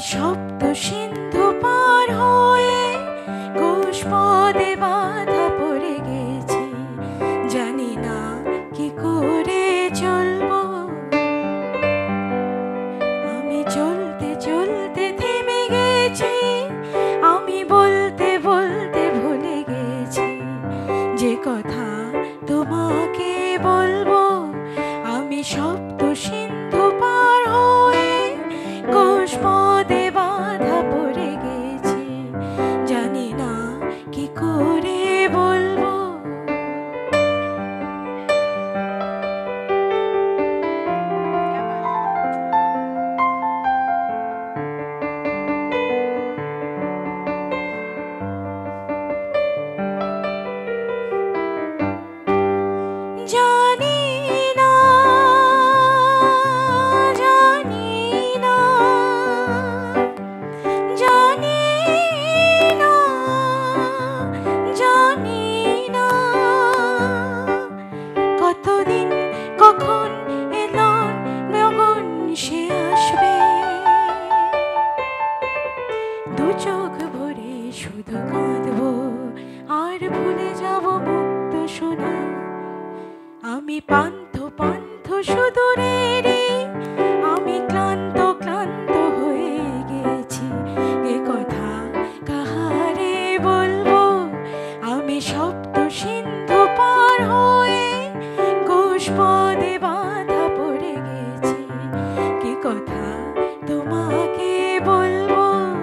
শব্দ সিন্ধু পার হয়ে ঘোষপদে বাধা পড়ে গেছি, জানি না কি করে চলবো। আমি চলতে চলতে থেমে গেছি, আমি বলতে বলতে ভুলে গেছি যে কথা তোমাকে বলবো। আমি শব্দ সিন্ধু পার হয়ে ঘোষপদে বাধা পড়ে গেছি, জানি না কি করে বলবো। জানি না, জানি না, জানি না, জানি না কতদিন কখন এলো গগন সে আসবে। দু চোখ ভরে শুধু কাঁদবো আর ভুলে যাব মুক্ত সোনা। আমি পান্থ পান্থ সুদূরেরই, আমি ক্লান্ত ক্লান্ত হয়ে গেছি, এ কথা কাহারে বলবো। আমি শব্দ সিন্ধু পার হয়ে ঘোষপদে বাধা পড়ে গেছি, কি কথা তোমাকে বলবো।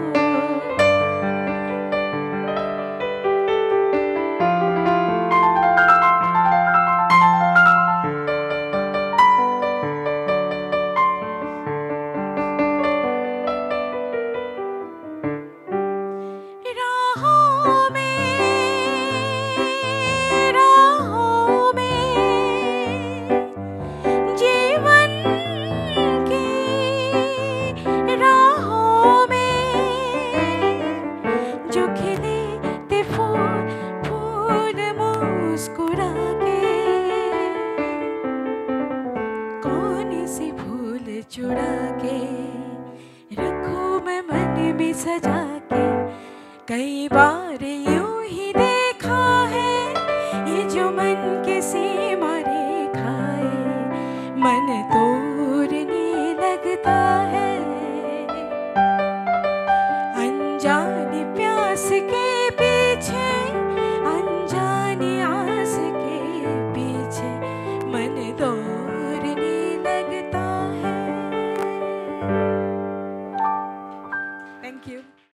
चुरा के रखूं मैं मन में सजा के, कई बार यूं ही देखा है ये जो मन के सीमा रेखा है, मन तोड़ने लगता है। अनजान प्यास के